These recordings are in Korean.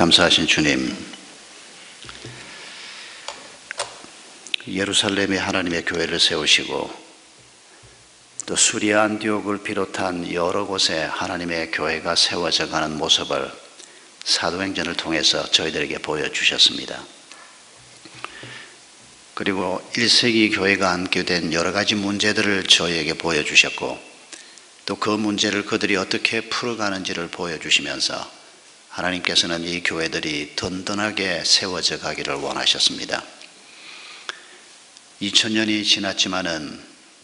감사하신 주님, 예루살렘에 하나님의 교회를 세우시고 또 수리아 안디옥을 비롯한 여러 곳에 하나님의 교회가 세워져 가는 모습을 사도행전을 통해서 저희들에게 보여주셨습니다. 그리고 1세기 교회가 안게 된 여러 가지 문제들을 저희에게 보여주셨고 또 그 문제를 그들이 어떻게 풀어가는지를 보여주시면서 하나님께서는 이 교회들이 든든하게 세워져 가기를 원하셨습니다. 2000년이 지났지만은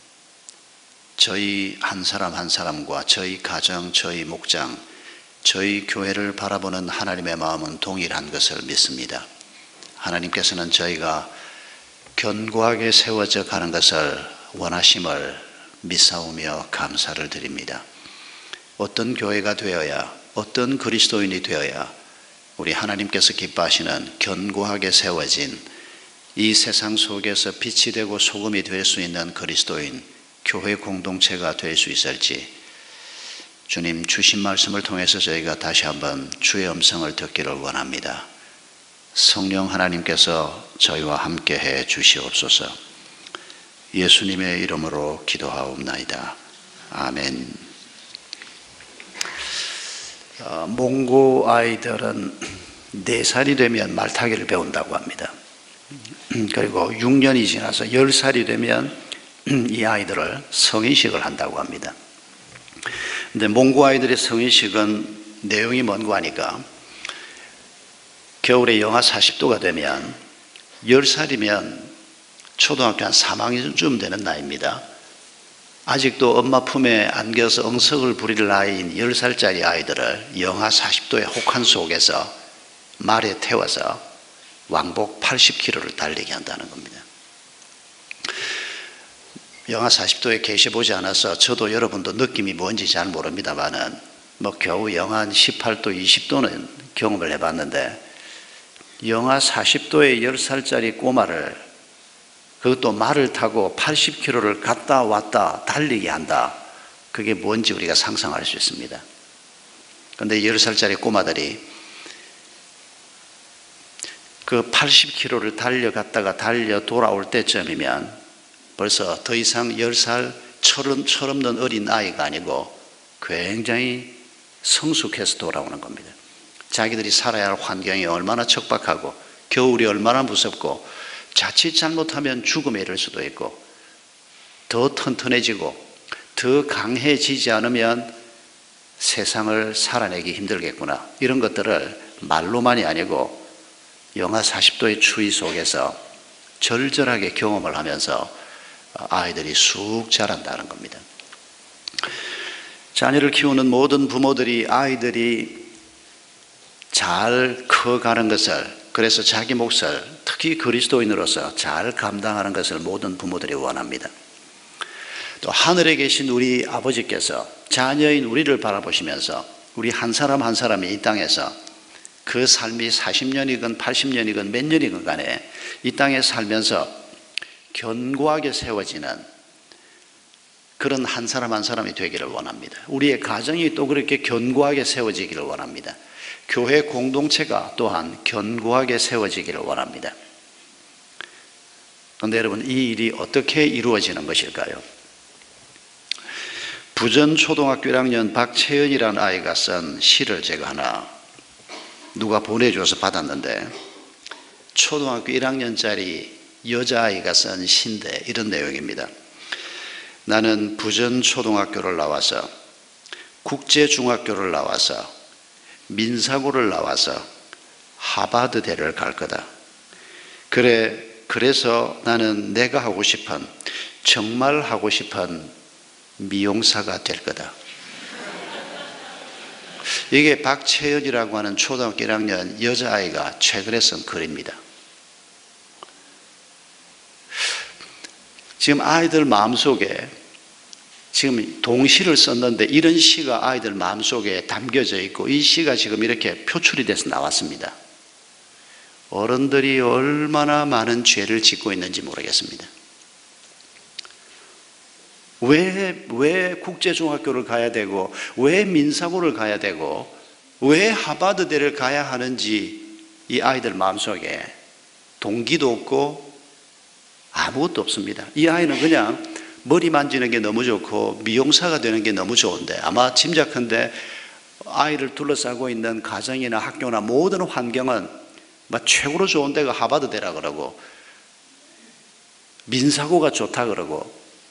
저희 한 사람 한 사람과 저희 가정, 저희 목장, 저희 교회를 바라보는 하나님의 마음은 동일한 것을 믿습니다. 하나님께서는 저희가 견고하게 세워져 가는 것을 원하심을 믿사오며 감사를 드립니다. 어떤 교회가 되어야, 어떤 그리스도인이 되어야 우리 하나님께서 기뻐하시는 견고하게 세워진 이 세상 속에서 빛이 되고 소금이 될 수 있는 그리스도인, 교회 공동체가 될 수 있을지 주님 주신 말씀을 통해서 저희가 다시 한번 주의 음성을 듣기를 원합니다. 성령 하나님께서 저희와 함께 해 주시옵소서. 예수님의 이름으로 기도하옵나이다. 아멘. 몽고 아이들은 4살이 되면 말타기를 배운다고 합니다. 그리고 6년이 지나서 10살이 되면 이 아이들을 성인식을 한다고 합니다. 근데 몽고 아이들의 성인식은 내용이 뭔고 하니까 겨울에 영하 40도가 되면 10살이면 초등학교 한 3학년쯤 되는 나이입니다. 아직도 엄마 품에 안겨서 엉석을 부릴 나이인 10살짜리 아이들을 영하 40도의 혹한 속에서 말에 태워서 왕복 80km를 달리게 한다는 겁니다. 영하 40도에 계셔보지 않아서 저도 여러분도 느낌이 뭔지 잘 모릅니다만은 겨우 영하 18도, 20도는 경험을 해봤는데 영하 40도의 10살짜리 꼬마를 그것도 말을 타고 80km를 갔다 왔다 달리게 한다. 그게 뭔지 우리가 상상할 수 있습니다. 그런데 10살짜리 꼬마들이 그 80km를 달려갔다가 달려 돌아올 때쯤이면 벌써 더 이상 10살 철없는 어린 아이가 아니고 굉장히 성숙해서 돌아오는 겁니다. 자기들이 살아야 할 환경이 얼마나 척박하고 겨울이 얼마나 무섭고 자칫 잘못하면 죽음에 이를 수도 있고 더 튼튼해지고 더 강해지지 않으면 세상을 살아내기 힘들겠구나. 이런 것들을 말로만이 아니고 영하 40도의 추위 속에서 절절하게 경험을 하면서 아이들이 쑥 자란다는 겁니다. 자녀를 키우는 모든 부모들이 아이들이 잘 커가는 것을, 그래서 자기 몫을 특히 그리스도인으로서 잘 감당하는 것을 모든 부모들이 원합니다. 또 하늘에 계신 우리 아버지께서 자녀인 우리를 바라보시면서 우리 한 사람 한 사람이 이 땅에서 그 삶이 40년이건 80년이건 몇 년이건 간에 이 땅에 살면서 견고하게 세워지는 그런 한 사람 한 사람이 되기를 원합니다. 우리의 가정이 또 그렇게 견고하게 세워지기를 원합니다. 교회 공동체가 또한 견고하게 세워지기를 원합니다. 그런데 여러분, 이 일이 어떻게 이루어지는 것일까요? 부전 초등학교 1학년 박채연이라는 아이가 쓴 시를 제가 하나 누가 보내줘서 받았는데, 초등학교 1학년짜리 여자아이가 쓴 시인데 이런 내용입니다. 나는 부전 초등학교를 나와서 국제중학교를 나와서 민사고를 나와서 하버드대를 갈 거다. 그래서 나는 내가 하고 싶은, 정말 하고 싶은 미용사가 될 거다. 이게 박채연이라고 하는 초등학교 1학년 여자아이가 최근에 쓴 글입니다. 지금 아이들 마음속에 지금 동시를 썼는데 이런 시가 아이들 마음속에 담겨져 있고 이 시가 지금 이렇게 표출이 돼서 나왔습니다. 어른들이 얼마나 많은 죄를 짓고 있는지 모르겠습니다. 왜 국제중학교를 가야 되고 왜 민사고를 가야 되고 왜 하버드대를 가야 하는지 이 아이들 마음속에 동기도 없고 아무것도 없습니다. 이 아이는 그냥 머리 만지는 게 너무 좋고 미용사가 되는 게 너무 좋은데, 아마 짐작컨대 아이를 둘러싸고 있는 가정이나 학교나 모든 환경은 최고로 좋은 데가 하버드대라 그러고 민사고가 좋다 그러고,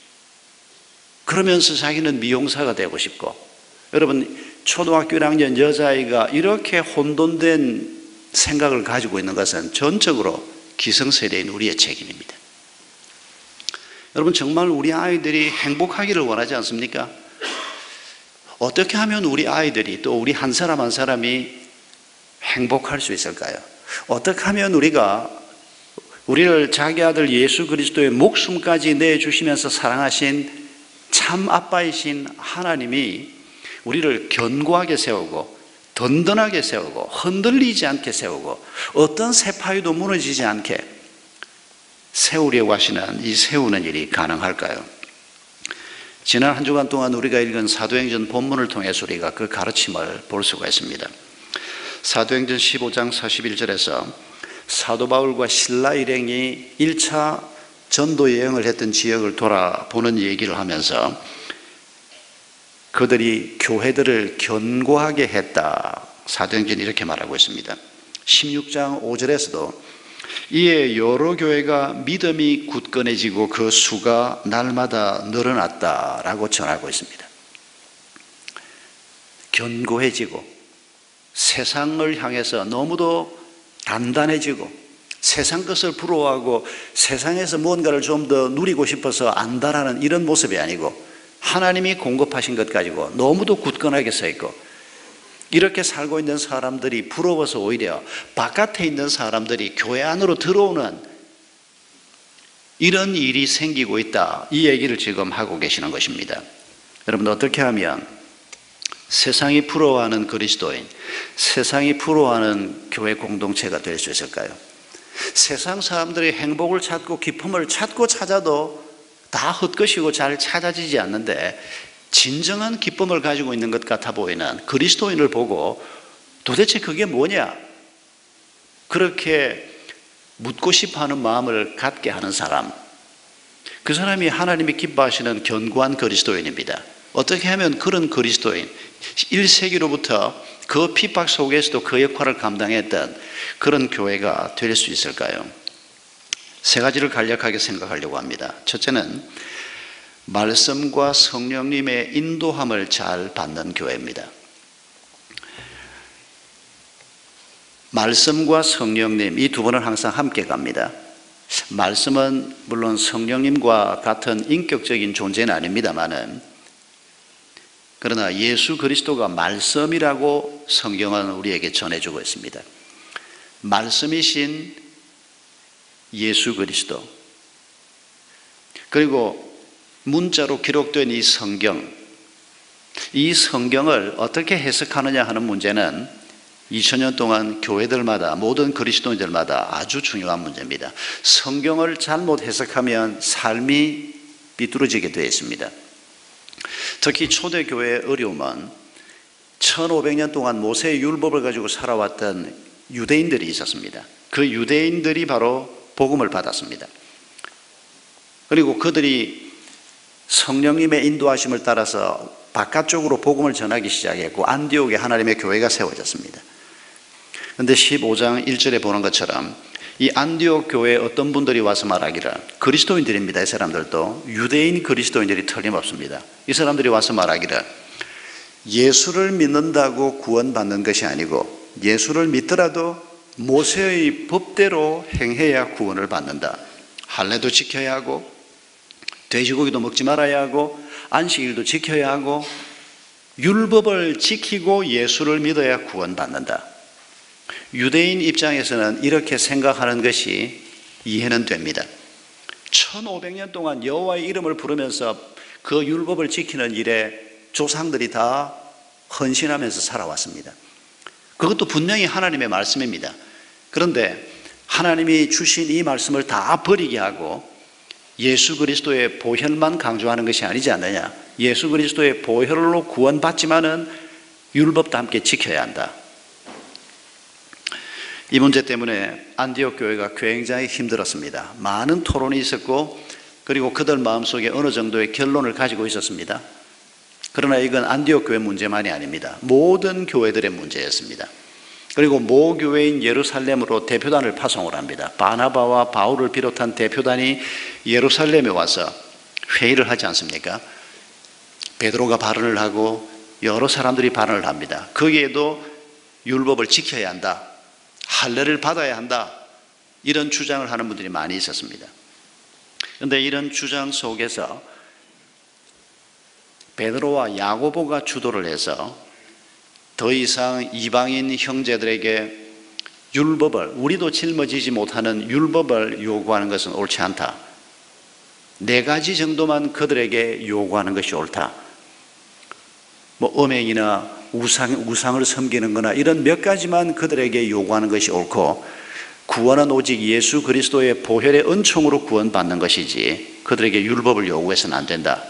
그러면서 자기는 미용사가 되고 싶고. 여러분, 초등학교 1학년 여자아이가 이렇게 혼돈된 생각을 가지고 있는 것은 전적으로 기성세대인 우리의 책임입니다. 여러분, 정말 우리 아이들이 행복하기를 원하지 않습니까? 어떻게 하면 우리 아이들이, 또 우리 한 사람 한 사람이 행복할 수 있을까요? 어떻게 하면 우리를 자기 아들 예수 그리스도의 목숨까지 내주시면서 사랑하신 참 아빠이신 하나님이 우리를 견고하게 세우고 든든하게 세우고 흔들리지 않게 세우고 어떤 세파이도 무너지지 않게 세우려고 하시는 이 세우는 일이 가능할까요? 지난 한 주간 동안 우리가 읽은 사도행전 본문을 통해서 우리가 그 가르침을 볼 수가 있습니다. 사도행전 15장 41절에서 사도 바울과 신라 일행이 1차 전도 여행을 했던 지역을 돌아보는 얘기를 하면서 그들이 교회들을 견고하게 했다. 사도행전이 이렇게 말하고 있습니다. 16장 5절에서도 이에 여러 교회가 믿음이 굳건해지고 그 수가 날마다 늘어났다라고 전하고 있습니다. 견고해지고 세상을 향해서 너무도 단단해지고 세상 것을 부러워하고 세상에서 무언가를 좀 더 누리고 싶어서 안다라는 이런 모습이 아니고, 하나님이 공급하신 것 가지고 너무도 굳건하게 서 있고, 이렇게 살고 있는 사람들이 부러워서 오히려 바깥에 있는 사람들이 교회 안으로 들어오는 이런 일이 생기고 있다. 이 얘기를 지금 하고 계시는 것입니다. 여러분, 어떻게 하면 세상이 부러워하는 그리스도인, 세상이 부러워하는 교회 공동체가 될 수 있을까요? 세상 사람들이 행복을 찾고 기쁨을 찾고 찾아도 다 헛것이고 잘 찾아지지 않는데, 진정한 기쁨을 가지고 있는 것 같아 보이는 그리스도인을 보고 도대체 그게 뭐냐? 그렇게 묻고 싶어하는 마음을 갖게 하는 사람, 그 사람이 하나님이 기뻐하시는 견고한 그리스도인입니다. 어떻게 하면 그런 그리스도인, 1세기로부터 그 핍박 속에서도 그 역할을 감당했던 그런 교회가 될 수 있을까요? 세 가지를 간략하게 생각하려고 합니다. 첫째는 말씀과 성령님의 인도함을 잘 받는 교회입니다. 말씀과 성령님, 이 두 분은 항상 함께 갑니다. 말씀은 물론 성령님과 같은 인격적인 존재는 아닙니다만은, 그러나 예수 그리스도가 말씀이라고 성경은 우리에게 전해주고 있습니다. 말씀이신 예수 그리스도, 그리고 문자로 기록된 이 성경, 이 성경을 어떻게 해석하느냐 하는 문제는 2000년 동안 교회들마다, 모든 그리스도인들마다 아주 중요한 문제입니다. 성경을 잘못 해석하면 삶이 삐뚤어지게 되어 있습니다. 특히 초대교회의 어려움은 1500년 동안 모세의 율법을 가지고 살아왔던 유대인들이 있었습니다. 그 유대인들이 바로 복음을 받았습니다. 그리고 그들이 성령님의 인도하심을 따라서 바깥쪽으로 복음을 전하기 시작했고, 안디옥에 하나님의 교회가 세워졌습니다. 그런데 15장 1절에 보는 것처럼 이 안디옥 교회에 어떤 분들이 와서 말하기를, 그리스도인들입니다. 이 사람들도 유대인 그리스도인들이 틀림없습니다. 이 사람들이 와서 말하기를, 예수를 믿는다고 구원받는 것이 아니고 예수를 믿더라도 모세의 법대로 행해야 구원을 받는다. 할례도 지켜야 하고 돼지고기도 먹지 말아야 하고 안식일도 지켜야 하고 율법을 지키고 예수를 믿어야 구원받는다. 유대인 입장에서는 이렇게 생각하는 것이 이해는 됩니다. 1500년 동안 여호와의 이름을 부르면서 그 율법을 지키는 일에 조상들이 다 헌신하면서 살아왔습니다. 그것도 분명히 하나님의 말씀입니다. 그런데 하나님이 주신 이 말씀을 다 버리게 하고 예수 그리스도의 보혈만 강조하는 것이 아니지 않느냐. 예수 그리스도의 보혈로 구원받지만은 율법도 함께 지켜야 한다. 이 문제 때문에 안디옥 교회가 굉장히 힘들었습니다. 많은 토론이 있었고 그리고 그들 마음속에 어느 정도의 결론을 가지고 있었습니다. 그러나 이건 안디옥 교회 문제만이 아닙니다. 모든 교회들의 문제였습니다. 그리고 모 교회인 예루살렘으로 대표단을 파송을 합니다. 바나바와 바울을 비롯한 대표단이 예루살렘에 와서 회의를 하지 않습니까? 베드로가 발언을 하고 여러 사람들이 발언을 합니다. 거기에도 율법을 지켜야 한다, 할례를 받아야 한다, 이런 주장을 하는 분들이 많이 있었습니다. 그런데 이런 주장 속에서 베드로와 야고보가 주도를 해서 더 이상 이방인 형제들에게 율법을, 우리도 짊어지지 못하는 율법을 요구하는 것은 옳지 않다. 4가지 정도만 그들에게 요구하는 것이 옳다. 음행이나 우상을 섬기는 거나 이런 몇 가지만 그들에게 요구하는 것이 옳고, 구원은 오직 예수 그리스도의 보혈의 은총으로 구원받는 것이지 그들에게 율법을 요구해서는 안 된다.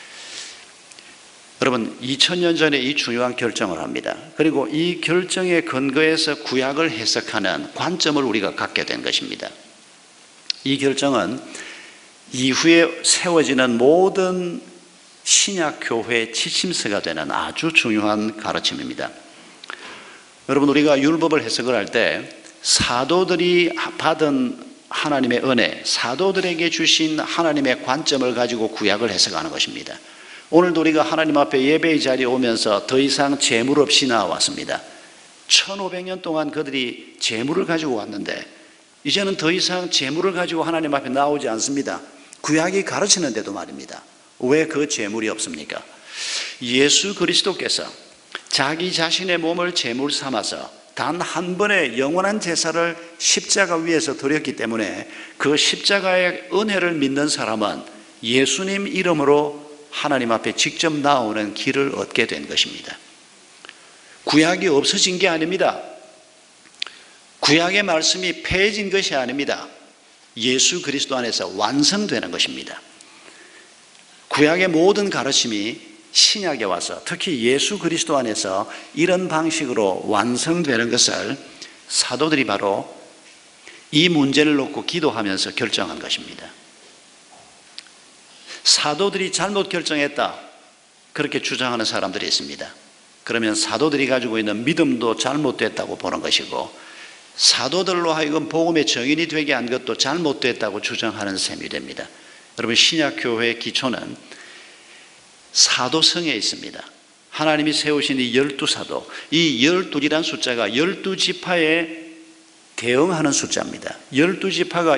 여러분, 2000년 전에 이 중요한 결정을 합니다. 그리고 이 결정에 근거해서 구약을 해석하는 관점을 우리가 갖게 된 것입니다. 이 결정은 이후에 세워지는 모든 신약 교회의 지침서가 되는 아주 중요한 가르침입니다. 여러분, 우리가 율법을 해석을 할 때 사도들이 받은 하나님의 은혜, 사도들에게 주신 하나님의 관점을 가지고 구약을 해석하는 것입니다. 오늘도 우리가 하나님 앞에 예배의 자리에 오면서 더 이상 재물 없이 나왔습니다. 1500년 동안 그들이 재물을 가지고 왔는데 이제는 더 이상 재물을 가지고 하나님 앞에 나오지 않습니다. 구약이 가르치는데도 말입니다. 왜 그 재물이 없습니까? 예수 그리스도께서 자기 자신의 몸을 제물 삼아서 단 한 번의 영원한 제사를 십자가 위에서 드렸기 때문에 그 십자가의 은혜를 믿는 사람은 예수님 이름으로 하나님 앞에 직접 나오는 길을 얻게 된 것입니다. 구약이 없어진 게 아닙니다. 구약의 말씀이 폐해진 것이 아닙니다. 예수 그리스도 안에서 완성되는 것입니다. 구약의 모든 가르침이 신약에 와서 특히 예수 그리스도 안에서 이런 방식으로 완성되는 것을 사도들이 바로 이 문제를 놓고 기도하면서 결정한 것입니다. 사도들이 잘못 결정했다, 그렇게 주장하는 사람들이 있습니다. 그러면 사도들이 가지고 있는 믿음도 잘못됐다고 보는 것이고, 사도들로 하여금 복음의 정인이 되게 한 것도 잘못됐다고 주장하는 셈이 됩니다. 여러분, 신약교회의 기초는 사도성에 있습니다. 하나님이 세우신 이 12사도, 이 12이란 숫자가 12지파에 대응하는 숫자입니다. 12지파가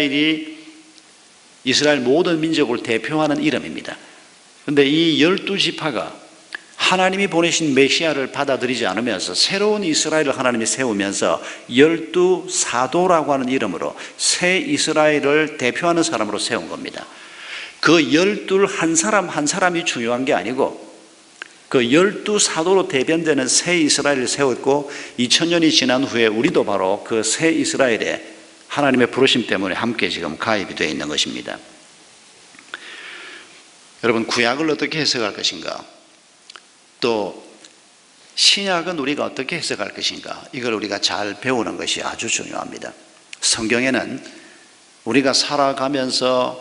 이스라엘 모든 민족을 대표하는 이름입니다. 그런데 이 12지파가 하나님이 보내신 메시아를 받아들이지 않으면서 새로운 이스라엘을 하나님이 세우면서 12사도라고 하는 이름으로 새 이스라엘을 대표하는 사람으로 세운 겁니다. 그 12 한 사람 한 사람이 중요한 게 아니고 그 12사도로 대변되는 새 이스라엘을 세웠고, 2000년이 지난 후에 우리도 바로 그 새 이스라엘에 하나님의 부르심 때문에 함께 지금 가입이 되어 있는 것입니다. 여러분, 구약을 어떻게 해석할 것인가, 또 신약은 우리가 어떻게 해석할 것인가, 이걸 우리가 잘 배우는 것이 아주 중요합니다. 성경에는 우리가 살아가면서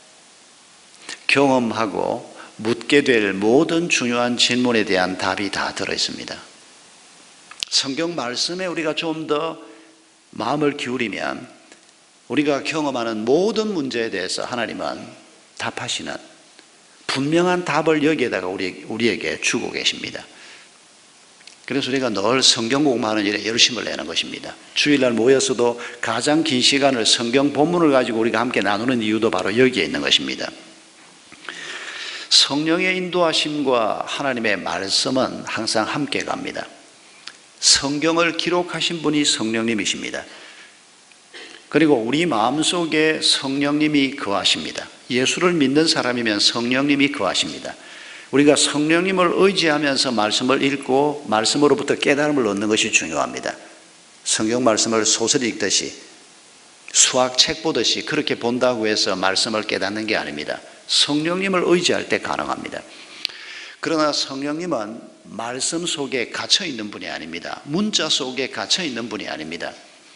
경험하고 묻게 될 모든 중요한 질문에 대한 답이 다 들어있습니다. 성경 말씀에 우리가 좀 더 마음을 기울이면 우리가 경험하는 모든 문제에 대해서 하나님은 답하시는 분명한 답을 여기에다가 우리에게 주고 계십니다. 그래서 우리가 늘 성경 공부하는 일에 열심을 내는 것입니다. 주일날 모여서도 가장 긴 시간을 성경 본문을 가지고 우리가 함께 나누는 이유도 바로 여기에 있는 것입니다. 성령의 인도하심과 하나님의 말씀은 항상 함께 갑니다. 성경을 기록하신 분이 성령님이십니다. 그리고 우리 마음속에 성령님이 거하십니다. 예수를 믿는 사람이면 성령님이 거하십니다. 우리가 성령님을 의지하면서 말씀을 읽고 말씀으로부터 깨달음을 얻는 것이 중요합니다. 성경 말씀을 소설 읽듯이, 수학책 보듯이 그렇게 본다고 해서 말씀을 깨닫는 게 아닙니다. 성령님을 의지할 때 가능합니다. 그러나 성령님은 말씀 속에 갇혀 있는 분이 아닙니다. 문자 속에 갇혀 있는 분이 아닙니다.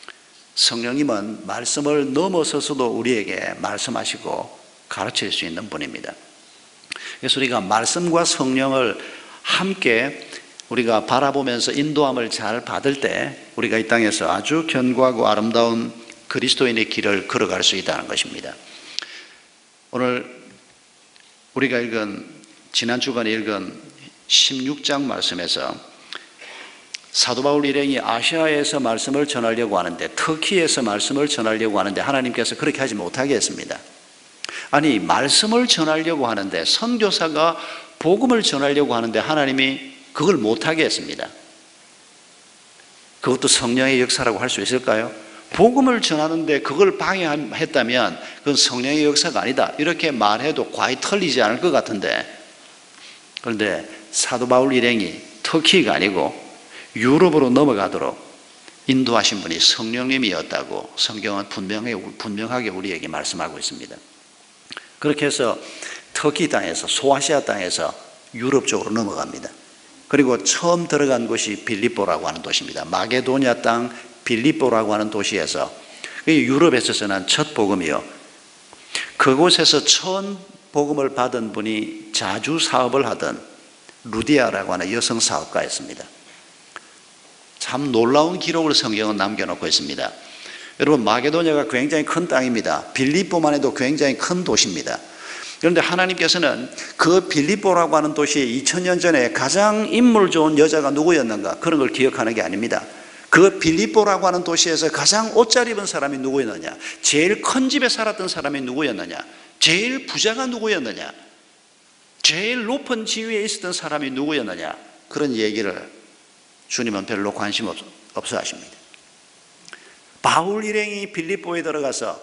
성령님은 말씀을 넘어서서도 우리에게 말씀하시고 가르칠 수 있는 분입니다. 그래서 우리가 말씀과 성령을 함께 우리가 바라보면서 인도함을 잘 받을 때 우리가 이 땅에서 아주 견고하고 아름다운 그리스도인의 길을 걸어갈 수 있다는 것입니다. 오늘 우리가 지난 주간에 읽은 16장 말씀에서 사도 바울 일행이 아시아에서 말씀을 전하려고 하는데, 터키에서 말씀을 전하려고 하는데 하나님께서 그렇게 하지 못하게 했습니다. 아니, 말씀을 전하려고 하는데, 선교사가 복음을 전하려고 하는데 하나님이 그걸 못하게 했습니다. 그것도 성령의 역사라고 할 수 있을까요? 복음을 전하는데 그걸 방해했다면 그건 성령의 역사가 아니다, 이렇게 말해도 과히 틀리지 않을 것 같은데, 그런데 사도 바울 일행이 터키가 아니고 유럽으로 넘어가도록 인도하신 분이 성령님이었다고 성경은 분명하게 우리에게 말씀하고 있습니다. 그렇게 해서 터키 땅에서, 소아시아 땅에서 유럽 쪽으로 넘어갑니다. 그리고 처음 들어간 곳이 빌립보라고 하는 도시입니다. 마게도냐 땅 빌립보라고 하는 도시에서, 유럽에서는 첫 복음이요, 그곳에서 처음 복음을 받은 분이 자주 사업을 하던 루디아라고 하는 여성 사업가였습니다. 참 놀라운 기록을 성경은 남겨놓고 있습니다. 여러분, 마게도냐가 굉장히 큰 땅입니다. 빌립보만 해도 굉장히 큰 도시입니다. 그런데 하나님께서는 그 빌립보라고 하는 도시에 2000년 전에 가장 인물 좋은 여자가 누구였는가, 그런 걸 기억하는 게 아닙니다. 그 빌립보라고 하는 도시에서 가장 옷 잘 입은 사람이 누구였느냐, 제일 큰 집에 살았던 사람이 누구였느냐, 제일 부자가 누구였느냐, 제일 높은 지위에 있었던 사람이 누구였느냐, 그런 얘기를 주님은 별로 관심 없어 하십니다. 바울 일행이 빌립보에 들어가서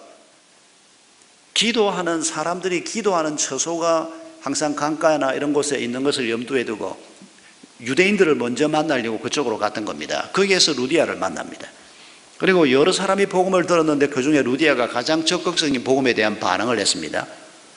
기도하는 사람들이 기도하는 처소가 항상 강가나 이런 곳에 있는 것을 염두에 두고 유대인들을 먼저 만나려고 그쪽으로 갔던 겁니다. 거기에서 루디아를 만납니다. 그리고 여러 사람이 복음을 들었는데 그 중에 루디아가 가장 적극적인 복음에 대한 반응을 했습니다.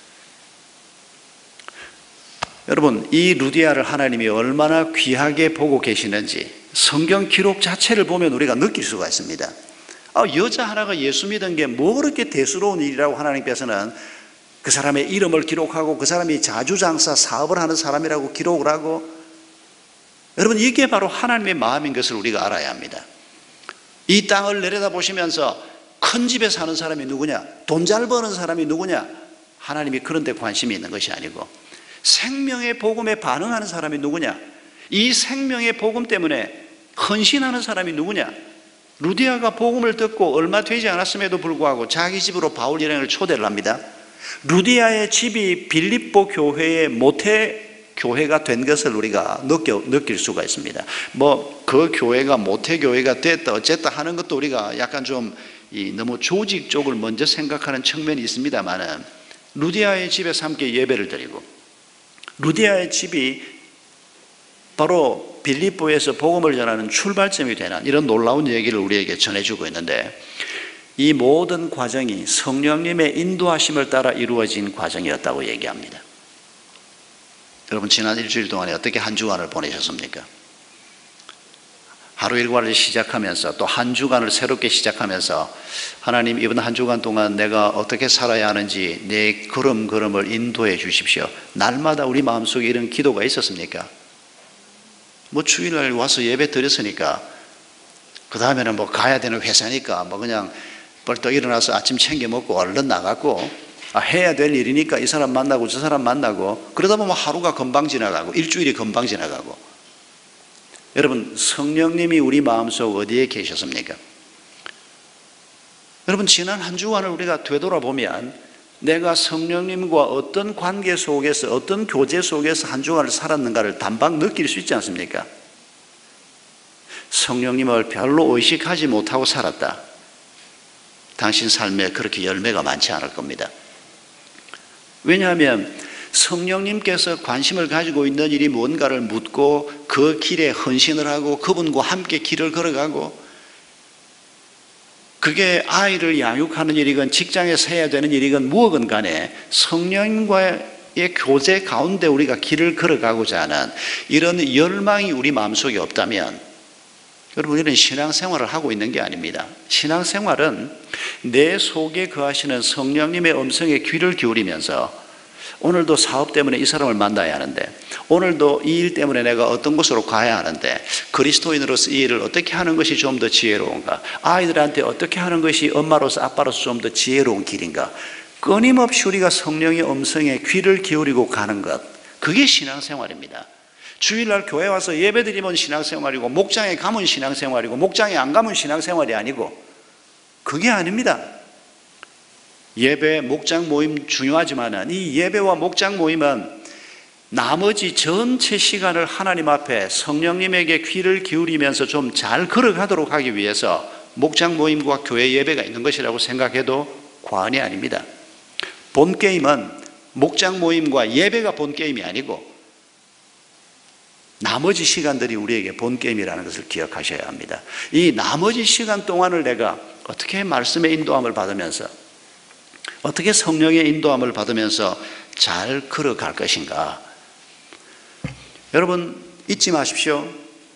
여러분, 이 루디아를 하나님이 얼마나 귀하게 보고 계시는지 성경 기록 자체를 보면 우리가 느낄 수가 있습니다. 여자 하나가 예수 믿은 게 뭐 그렇게 대수로운 일이라고 하나님께서는 그 사람의 이름을 기록하고 그 사람이 자주장사 사업을 하는 사람이라고 기록을 하고, 여러분, 이게 바로 하나님의 마음인 것을 우리가 알아야 합니다. 이 땅을 내려다보시면서 큰 집에 사는 사람이 누구냐, 돈 잘 버는 사람이 누구냐, 하나님이 그런 데 관심이 있는 것이 아니고 생명의 복음에 반응하는 사람이 누구냐, 이 생명의 복음 때문에 헌신하는 사람이 누구냐. 루디아가 복음을 듣고 얼마 되지 않았음에도 불구하고 자기 집으로 바울 일행을 초대를 합니다. 루디아의 집이 빌립보 교회의 모태 교회가 된 것을 우리가 느낄 수가 있습니다. 그 교회가 모태 교회가 됐다 어쨌다 하는 것도 우리가 약간 좀 너무 조직 쪽을 먼저 생각하는 측면이 있습니다만은, 루디아의 집에서 함께 예배를 드리고, 루디아의 집이 바로 빌립보에서 복음을 전하는 출발점이 되는 이런 놀라운 얘기를 우리에게 전해주고 있는데, 이 모든 과정이 성령님의 인도하심을 따라 이루어진 과정이었다고 얘기합니다. 여러분, 지난 일주일 동안에 어떻게 한 주간을 보내셨습니까? 하루 일과를 시작하면서 또 한 주간을 새롭게 시작하면서, 하나님, 이번 한 주간 동안 내가 어떻게 살아야 하는지 내 걸음걸음을 인도해 주십시오, 날마다 우리 마음속에 이런 기도가 있었습니까? 주일날 와서 예배 드렸으니까 그 다음에는 가야 되는 회사니까 그냥 벌떡 일어나서 아침 챙겨 먹고 얼른 나갔고, 해야 될 일이니까 이 사람 만나고 저 사람 만나고, 그러다 보면 하루가 금방 지나가고 일주일이 금방 지나가고. 여러분, 성령님이 우리 마음속 어디에 계셨습니까? 여러분, 지난 한 주간을 우리가 되돌아보면 내가 성령님과 어떤 관계 속에서, 어떤 교제 속에서 한 주간을 살았는가를 단박 느낄 수 있지 않습니까? 성령님을 별로 의식하지 못하고 살았다, 당신 삶에 그렇게 열매가 많지 않을 겁니다. 왜냐하면 성령님께서 관심을 가지고 있는 일이 뭔가를 묻고 그 길에 헌신을 하고 그분과 함께 길을 걸어가고, 그게 아이를 양육하는 일이건 직장에서 해야 되는 일이건 무엇건 간에 성령과의 교제 가운데 우리가 길을 걸어가고자 하는 이런 열망이 우리 마음속에 없다면, 여러분, 이런 신앙생활을 하고 있는 게 아닙니다. 신앙생활은 내 속에 거하시는 성령님의 음성에 귀를 기울이면서 오늘도 사업 때문에 이 사람을 만나야 하는데, 오늘도 이 일 때문에 내가 어떤 곳으로 가야 하는데, 그리스도인으로서 이 일을 어떻게 하는 것이 좀 더 지혜로운가, 아이들한테 어떻게 하는 것이 엄마로서 아빠로서 좀 더 지혜로운 길인가, 끊임없이 우리가 성령의 음성에 귀를 기울이고 가는 것, 그게 신앙생활입니다. 주일날 교회 와서 예배드리면 신앙생활이고, 목장에 가면 신앙생활이고, 목장에 안 가면 신앙생활이 아니고, 그게 아닙니다. 예배, 목장 모임 중요하지만 이 예배와 목장 모임은 나머지 전체 시간을 하나님 앞에 성령님에게 귀를 기울이면서 좀 잘 걸어가도록 하기 위해서 목장 모임과 교회 예배가 있는 것이라고 생각해도 과언이 아닙니다. 본 게임은 목장 모임과 예배가 본 게임이 아니고 나머지 시간들이 우리에게 본 게임이라는 것을 기억하셔야 합니다. 이 나머지 시간 동안을 내가 어떻게 말씀의 인도함을 받으면서, 어떻게 성령의 인도함을 받으면서 잘 걸어갈 것인가. 여러분, 잊지 마십시오.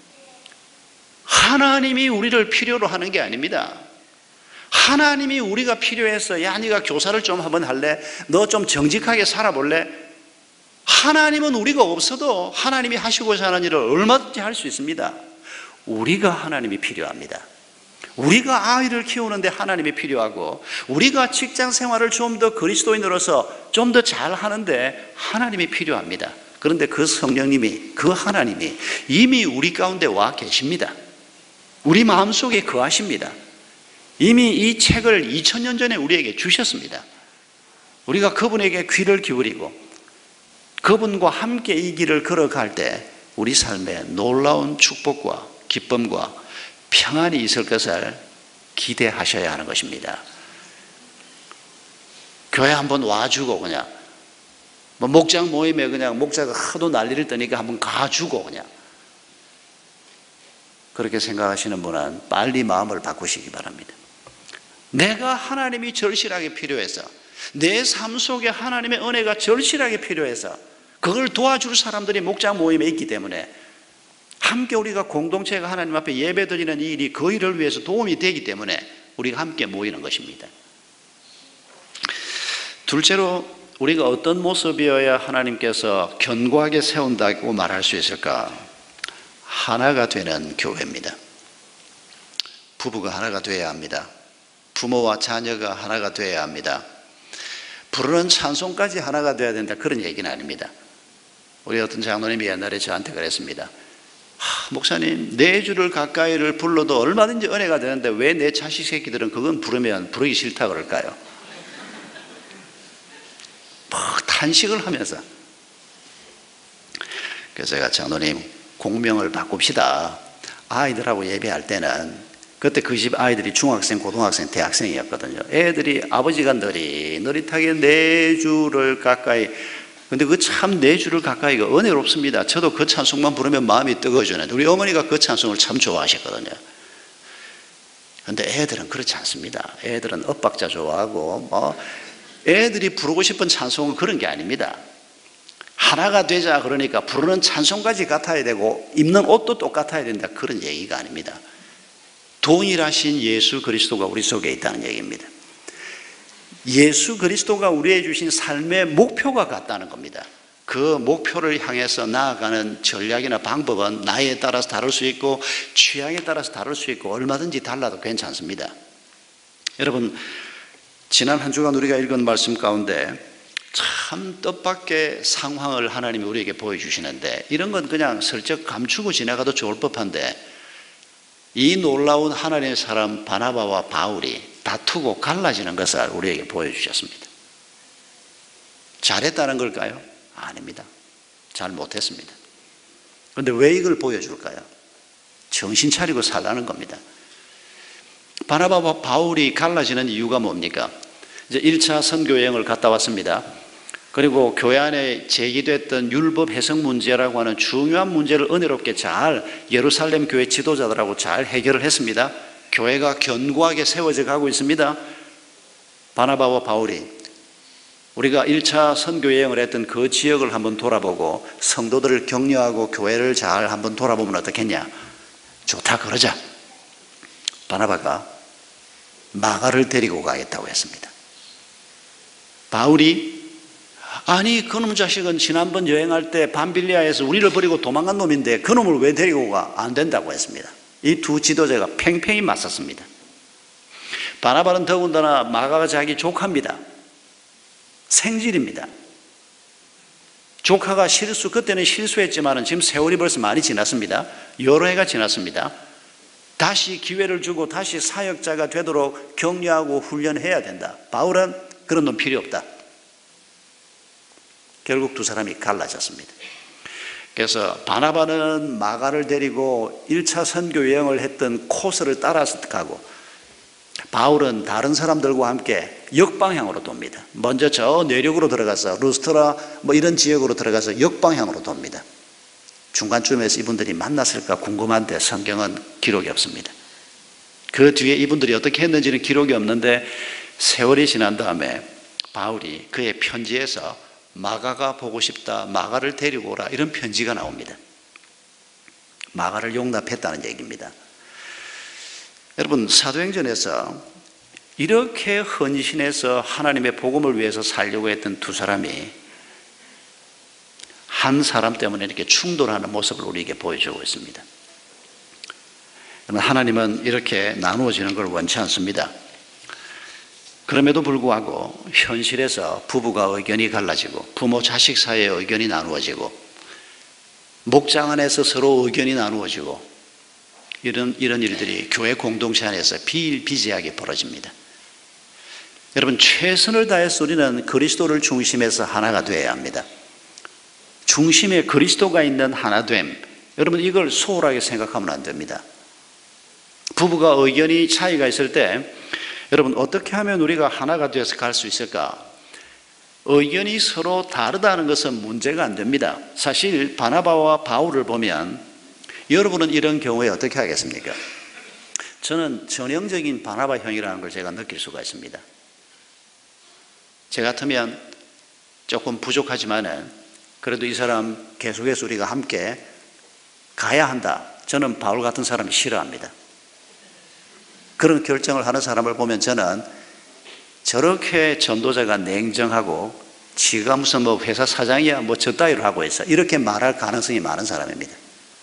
하나님이 우리를 필요로 하는 게 아닙니다. 하나님이 우리가 필요해서, 야, 네가 교사를 좀 한번 할래? 너 좀 정직하게 살아볼래? 하나님은 우리가 없어도 하나님이 하시고자 하는 일을 얼마든지 할 수 있습니다. 우리가 하나님이 필요합니다. 우리가 아이를 키우는데 하나님이 필요하고, 우리가 직장 생활을 좀 더 그리스도인으로서 좀 더 잘하는데 하나님이 필요합니다. 그런데 그 성령님이, 그 하나님이 이미 우리 가운데 와 계십니다. 우리 마음속에 거하십니다. 이미 이 책을 2000년 전에 우리에게 주셨습니다. 우리가 그분에게 귀를 기울이고 그분과 함께 이 길을 걸어갈 때 우리 삶에 놀라운 축복과 기쁨과 평안이 있을 것을 기대하셔야 하는 것입니다. 교회 한번 와주고, 그냥 목장 모임에 그냥 목자가 하도 난리를 떠니까 한번 가주고, 그냥 그렇게 생각하시는 분은 빨리 마음을 바꾸시기 바랍니다. 내가 하나님이 절실하게 필요해서, 내 삶 속에 하나님의 은혜가 절실하게 필요해서 그걸 도와줄 사람들이 목장 모임에 있기 때문에, 함께 우리가 공동체가 하나님 앞에 예배드리는 이 일이 그 일을 위해서 도움이 되기 때문에 우리가 함께 모이는 것입니다. 둘째로, 우리가 어떤 모습이어야 하나님께서 견고하게 세운다고 말할 수 있을까? 하나가 되는 교회입니다. 부부가 하나가 되어야 합니다. 부모와 자녀가 하나가 되어야 합니다. 부르는 찬송까지 하나가 되어야 된다, 그런 얘기는 아닙니다. 우리 어떤 장로님이 옛날에 저한테 그랬습니다. 목사님, 네 주를 가까이를 불러도 얼마든지 은혜가 되는데 왜 내 자식 새끼들은 그건 부르면 부르기 싫다 그럴까요? 막 탄식을 하면서. 그래서 제가, 장로님, 공명을 바꿉시다. 아이들하고 예배할 때는, 그때 그 집 아이들이 중학생, 고등학생, 대학생이었거든요. 애들이 아버지가 느릿하게 네 주를 가까이, 근데 그 참 네 주를 가까이가 은혜롭습니다. 저도 그 찬송만 부르면 마음이 뜨거워지는데, 우리 어머니가 그 찬송을 참 좋아하셨거든요. 그런데 애들은 그렇지 않습니다. 애들은 엇박자 좋아하고, 애들이 부르고 싶은 찬송은 그런 게 아닙니다. 하나가 되자 그러니까 부르는 찬송까지 같아야 되고 입는 옷도 똑같아야 된다, 그런 얘기가 아닙니다. 동일하신 예수 그리스도가 우리 속에 있다는 얘기입니다. 예수 그리스도가 우리에게 주신 삶의 목표가 같다는 겁니다. 그 목표를 향해서 나아가는 전략이나 방법은 나이에 따라서 다를 수 있고 취향에 따라서 다를 수 있고 얼마든지 달라도 괜찮습니다. 여러분, 지난 한 주간 우리가 읽은 말씀 가운데 참 뜻밖의 상황을 하나님이 우리에게 보여주시는데, 이런 건 그냥 슬쩍 감추고 지나가도 좋을 법한데, 이 놀라운 하나님의 사람 바나바와 바울이 다투고 갈라지는 것을 우리에게 보여주셨습니다. 잘했다는 걸까요? 아닙니다. 잘 못했습니다. 그런데 왜 이걸 보여줄까요? 정신 차리고 살라는 겁니다. 바나바와 바울이 갈라지는 이유가 뭡니까? 이제 1차 선교 여행을 갔다 왔습니다. 그리고 교회 안에 제기됐던 율법 해석 문제라고 하는 중요한 문제를 은혜롭게 잘 예루살렘 교회 지도자들하고 잘 해결을 했습니다. 교회가 견고하게 세워져 가고 있습니다. 바나바와 바울이 우리가 1차 선교 여행을 했던 그 지역을 한번 돌아보고 성도들을 격려하고 교회를 잘 한번 돌아보면 어떻겠냐? 좋다 그러자. 바나바가 마가를 데리고 가겠다고 했습니다. 바울이 아니 그놈 자식은 지난번 여행할 때 밤빌리아에서 우리를 버리고 도망간 놈인데 그놈을 왜 데리고 가? 안 된다고 했습니다. 이 두 지도자가 팽팽히 맞섰습니다. 바나바는 더군다나 마가가 자기 조카입니다. 생질입니다. 조카가 그때는 실수했지만 지금 세월이 벌써 많이 지났습니다. 여러 해가 지났습니다. 다시 기회를 주고 다시 사역자가 되도록 격려하고 훈련해야 된다. 바울은 그런 놈 필요 없다. 결국 두 사람이 갈라졌습니다. 그래서 바나바는 마가를 데리고 1차 선교 여행을 했던 코스를 따라서 가고 바울은 다른 사람들과 함께 역방향으로 돕니다. 먼저 저 내륙으로 들어가서 루스트라 이런 지역으로 들어가서 역방향으로 돕니다. 중간쯤에서 이분들이 만났을까 궁금한데 성경은 기록이 없습니다. 그 뒤에 이분들이 어떻게 했는지는 기록이 없는데 세월이 지난 다음에 바울이 그의 편지에서 마가가 보고 싶다, 마가를 데리고 오라 이런 편지가 나옵니다. 마가를 용납했다는 얘기입니다. 여러분 사도행전에서 이렇게 헌신해서 하나님의 복음을 위해서 살려고 했던 두 사람이 한 사람 때문에 이렇게 충돌하는 모습을 우리에게 보여주고 있습니다. 하나님은 이렇게 나누어지는 걸 원치 않습니다. 그럼에도 불구하고 현실에서 부부가 의견이 갈라지고 부모 자식 사이의 의견이 나누어지고 목장 안에서 서로 의견이 나누어지고 이런 일들이 교회 공동체 안에서 비일비재하게 벌어집니다. 여러분 최선을 다해서 우리는 그리스도를 중심에서 하나가 되어야 합니다. 중심에 그리스도가 있는 하나됨, 여러분 이걸 소홀하게 생각하면 안 됩니다. 부부가 의견이 차이가 있을 때 여러분 어떻게 하면 우리가 하나가 되어서 갈 수 있을까? 의견이 서로 다르다는 것은 문제가 안 됩니다. 사실 바나바와 바울을 보면 여러분은 이런 경우에 어떻게 하겠습니까? 저는 전형적인 바나바 형이라는 걸 제가 느낄 수가 있습니다. 제 같으면 조금 부족하지만은 그래도 이 사람 계속해서 우리가 함께 가야 한다. 저는 바울 같은 사람이 싫어합니다. 그런 결정을 하는 사람을 보면 저는 저렇게 전도자가 냉정하고 지가 무슨 회사 사장이야 저 따위로 하고 있어 이렇게 말할 가능성이 많은 사람입니다.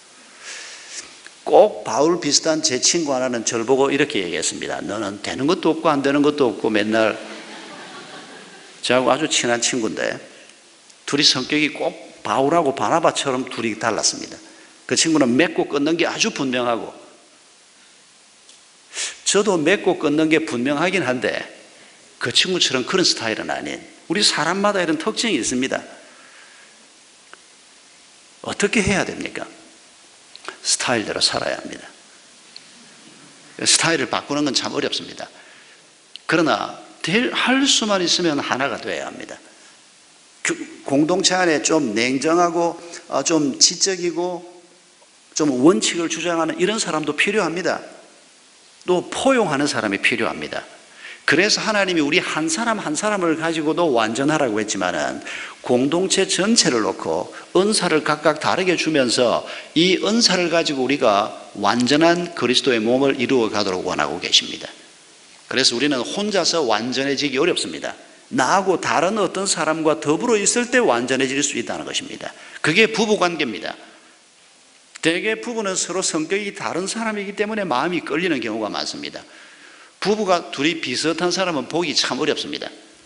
꼭 바울 비슷한 제 친구 하나는 저를 보고 이렇게 얘기했습니다. 너는 되는 것도 없고 안 되는 것도 없고 맨날 저하고 아주 친한 친구인데 둘이 성격이 꼭 바울하고 바나바처럼 둘이 달랐습니다. 그 친구는 맺고 끊는 게 아주 분명하고 저도 맺고 끊는 게 분명하긴 한데 그 친구처럼 그런 스타일은 아닌 우리 사람마다 이런 특징이 있습니다. 어떻게 해야 됩니까? 스타일대로 살아야 합니다. 스타일을 바꾸는 건 참 어렵습니다. 그러나 할 수만 있으면 하나가 되어야 합니다. 공동체 안에 좀 냉정하고 좀 지적이고 좀 원칙을 주장하는 이런 사람도 필요합니다. 또 포용하는 사람이 필요합니다. 그래서 하나님이 우리 한 사람 한 사람을 가지고도 완전하라고 했지만은 공동체 전체를 놓고 은사를 각각 다르게 주면서 이 은사를 가지고 우리가 완전한 그리스도의 몸을 이루어 가도록 원하고 계십니다. 그래서 우리는 혼자서 완전해지기 어렵습니다. 나하고 다른 어떤 사람과 더불어 있을 때 완전해질 수 있다는 것입니다. 그게 부부관계입니다. 대개 부부는 서로 성격이 다른 사람이기 때문에 마음이 끌리는 경우가 많습니다. 부부가 둘이 비슷한 사람은 보기 참 어렵습니다.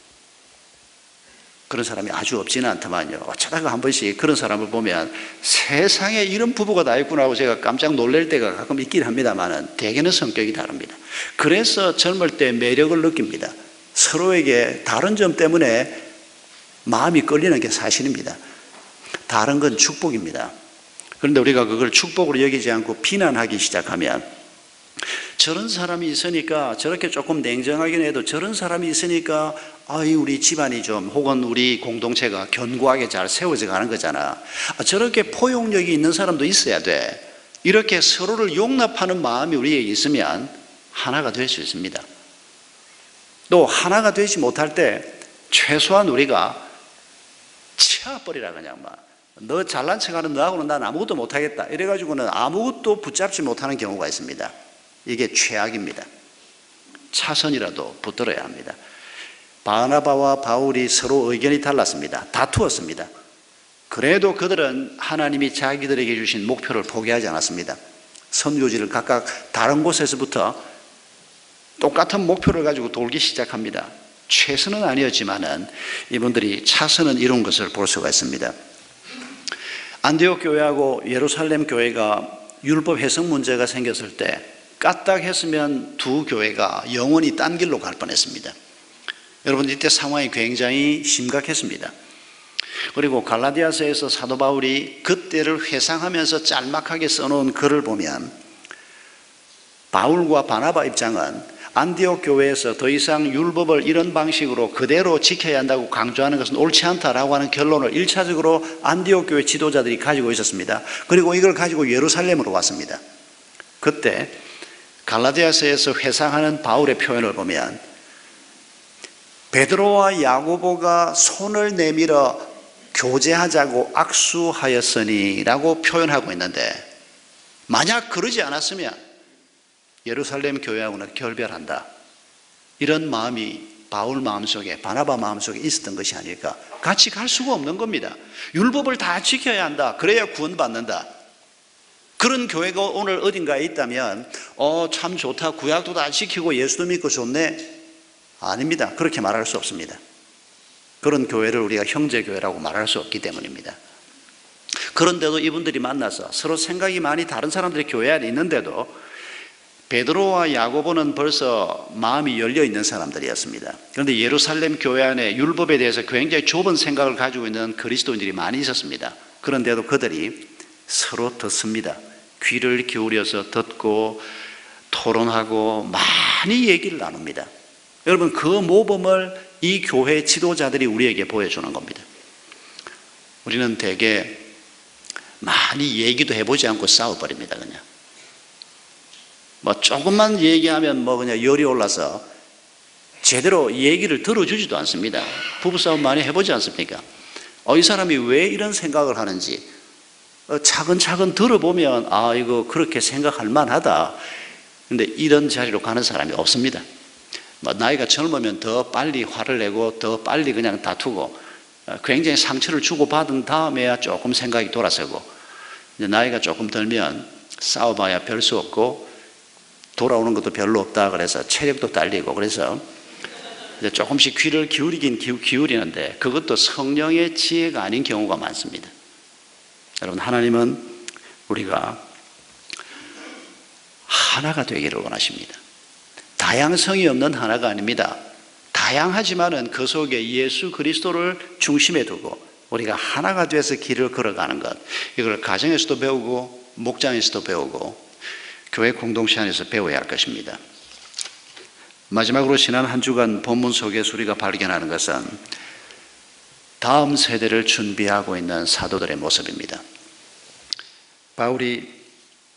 그런 사람이 아주 없지는 않다만요. 어쩌다가 한 번씩 그런 사람을 보면 세상에 이런 부부가 다 있구나 하고 제가 깜짝 놀랄 때가 가끔 있긴 합니다만 대개는 성격이 다릅니다. 그래서 젊을 때 매력을 느낍니다. 서로에게 다른 점 때문에 마음이 끌리는 게 사실입니다. 다른 건 축복입니다. 그런데 우리가 그걸 축복으로 여기지 않고 비난하기 시작하면 저런 사람이 있으니까 저렇게 조금 냉정하긴 해도 저런 사람이 있으니까 우리 집안이 좀 혹은 우리 공동체가 견고하게 잘 세워져 가는 거잖아. 저렇게 포용력이 있는 사람도 있어야 돼. 이렇게 서로를 용납하는 마음이 우리에게 있으면 하나가 될 수 있습니다. 또 하나가 되지 못할 때 최소한 우리가 치워버리라 그냥 너 잘난 척하는 너하고는 난 아무것도 못하겠다 이래가지고는 아무것도 붙잡지 못하는 경우가 있습니다. 이게 최악입니다. 차선이라도 붙들어야 합니다. 바나바와 바울이 서로 의견이 달랐습니다. 다투었습니다. 그래도 그들은 하나님이 자기들에게 주신 목표를 포기하지 않았습니다. 선교지를 각각 다른 곳에서부터 똑같은 목표를 가지고 돌기 시작합니다. 최선은 아니었지만은 이분들이 차선은 이룬 것을 볼 수가 있습니다. 안디옥 교회하고 예루살렘 교회가 율법 해석 문제가 생겼을 때 까딱했으면 두 교회가 영원히 딴 길로 갈 뻔했습니다. 여러분, 이때 상황이 굉장히 심각했습니다. 그리고 갈라디아서에서 사도 바울이 그때를 회상하면서 짤막하게 써놓은 글을 보면 바울과 바나바 입장은 안디옥 교회에서 더 이상 율법을 이런 방식으로 그대로 지켜야 한다고 강조하는 것은 옳지 않다라고 하는 결론을 1차적으로 안디옥 교회 지도자들이 가지고 있었습니다. 그리고 이걸 가지고 예루살렘으로 왔습니다. 그때 갈라디아서에서 회상하는 바울의 표현을 보면 베드로와 야고보가 손을 내밀어 교제하자고 악수하였으니 라고 표현하고 있는데, 만약 그러지 않았으면 예루살렘 교회하고는 결별한다, 이런 마음이 바울 마음속에, 바나바 마음속에 있었던 것이 아닐까. 같이 갈 수가 없는 겁니다. 율법을 다 지켜야 한다, 그래야 구원받는다. 그런 교회가 오늘 어딘가에 있다면 참 좋다, 구약도 다 지키고 예수도 믿고 좋네. 아닙니다. 그렇게 말할 수 없습니다. 그런 교회를 우리가 형제교회라고 말할 수 없기 때문입니다. 그런데도 이분들이 만나서 서로 생각이 많이 다른 사람들이 교회 안에 있는데도 베드로와 야고보는 벌써 마음이 열려 있는 사람들이었습니다. 그런데 예루살렘 교회 안에 율법에 대해서 굉장히 좁은 생각을 가지고 있는 그리스도인들이 많이 있었습니다. 그런데도 그들이 서로 듣습니다. 귀를 기울여서 듣고 토론하고 많이 얘기를 나눕니다. 여러분, 그 모범을 이 교회 지도자들이 우리에게 보여주는 겁니다. 우리는 대개 많이 얘기도 해보지 않고 싸워버립니다. 그냥 조금만 얘기하면 그냥 열이 올라서 제대로 얘기를 들어주지도 않습니다. 부부싸움 많이 해보지 않습니까? 이 사람이 왜 이런 생각을 하는지 차근차근 들어보면 이거 그렇게 생각할 만하다. 근데 이런 자리로 가는 사람이 없습니다. 나이가 젊으면 더 빨리 화를 내고 더 빨리 그냥 다투고 굉장히 상처를 주고받은 다음에야 조금 생각이 돌아서고, 이제 나이가 조금 들면 싸워봐야 별 수 없고 돌아오는 것도 별로 없다 그래서 체력도 딸리고, 그래서 이제 조금씩 귀를 기울이긴 기울이는데 그것도 성령의 지혜가 아닌 경우가 많습니다. 여러분, 하나님은 우리가 하나가 되기를 원하십니다. 다양성이 없는 하나가 아닙니다. 다양하지만은 그 속에 예수 그리스도를 중심에 두고 우리가 하나가 돼서 길을 걸어가는 것, 이걸 가정에서도 배우고 목장에서도 배우고 교회 공동체 안에서 배워야 할 것입니다. 마지막으로 지난 한 주간 본문 속에서 우리가 발견하는 것은 다음 세대를 준비하고 있는 사도들의 모습입니다. 바울이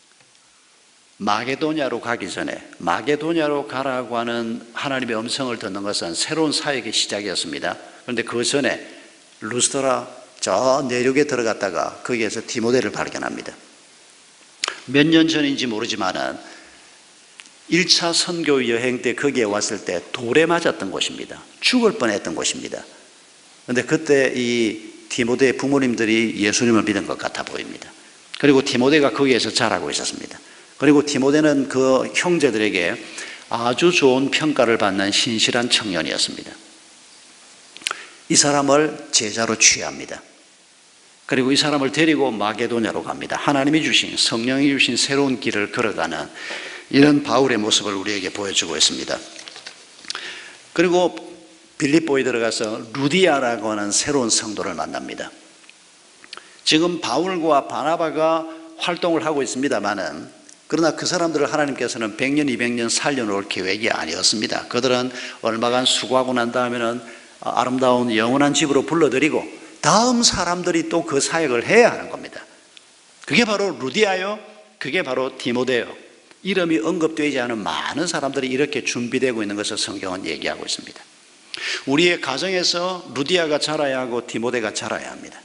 마게도냐로 가기 전에, 마게도냐로 가라고 하는 하나님의 음성을 듣는 것은 새로운 사역의 시작이었습니다. 그런데 그 전에 루스드라 저 내륙에 들어갔다가 거기에서 디모데를 발견합니다. 몇 년 전인지 모르지만은 1차 선교 여행 때 거기에 왔을 때 돌에 맞았던 곳입니다. 죽을 뻔했던 곳입니다. 그런데 그때 이 디모데의 부모님들이 예수님을 믿은 것 같아 보입니다. 그리고 디모데가 거기에서 자라고 있었습니다. 그리고 디모데는 그 형제들에게 아주 좋은 평가를 받는 신실한 청년이었습니다. 이 사람을 제자로 취합니다. 그리고 이 사람을 데리고 마게도냐로 갑니다. 하나님이 주신, 성령이 주신 새로운 길을 걸어가는 이런 바울의 모습을 우리에게 보여주고 있습니다. 그리고 빌립보에 들어가서 루디아라고 하는 새로운 성도를 만납니다. 지금 바울과 바나바가 활동을 하고 있습니다만은, 그러나 그 사람들을 하나님께서는 100년, 200년 살려놓을 계획이 아니었습니다. 그들은 얼마간 수고하고 난 다음에는 아름다운 영원한 집으로 불러들이고 다음 사람들이 또 그 사역을 해야 하는 겁니다. 그게 바로 루디아요, 그게 바로 디모데요. 이름이 언급되지 않은 많은 사람들이 이렇게 준비되고 있는 것을 성경은 얘기하고 있습니다. 우리의 가정에서 루디아가 자라야 하고 디모데가 자라야 합니다.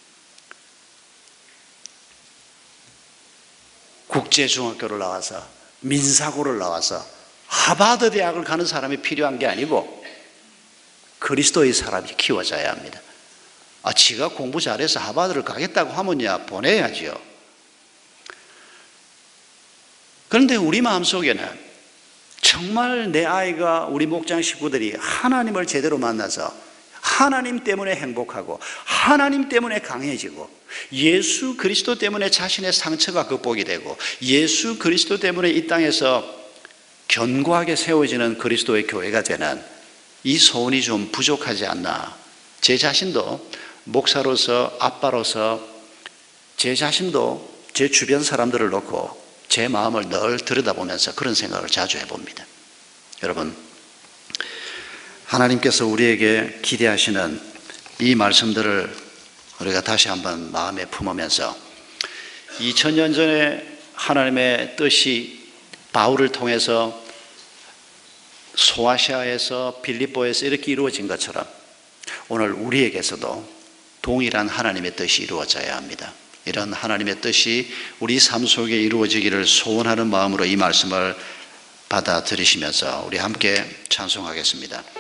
국제중학교를 나와서 민사고를 나와서 하버드 대학을 가는 사람이 필요한 게 아니고 그리스도의 사람이 키워져야 합니다. 지가 공부 잘해서 하버드를 가겠다고 하면야 보내야지요. 그런데 우리 마음속에는 정말 내 아이가, 우리 목장 식구들이 하나님을 제대로 만나서 하나님 때문에 행복하고 하나님 때문에 강해지고 예수 그리스도 때문에 자신의 상처가 극복이 되고 예수 그리스도 때문에 이 땅에서 견고하게 세워지는 그리스도의 교회가 되는 이 소원이 좀 부족하지 않나. 제 자신도 목사로서, 아빠로서 제 자신도 제 주변 사람들을 놓고 제 마음을 늘 들여다보면서 그런 생각을 자주 해봅니다. 여러분, 하나님께서 우리에게 기대하시는 이 말씀들을 우리가 다시 한번 마음에 품으면서 2000년 전에 하나님의 뜻이 바울을 통해서 소아시아에서 빌립보에서 이렇게 이루어진 것처럼 오늘 우리에게서도 동일한 하나님의 뜻이 이루어져야 합니다. 이런 하나님의 뜻이 우리 삶 속에 이루어지기를 소원하는 마음으로 이 말씀을 받아들이시면서 우리 함께 찬송하겠습니다.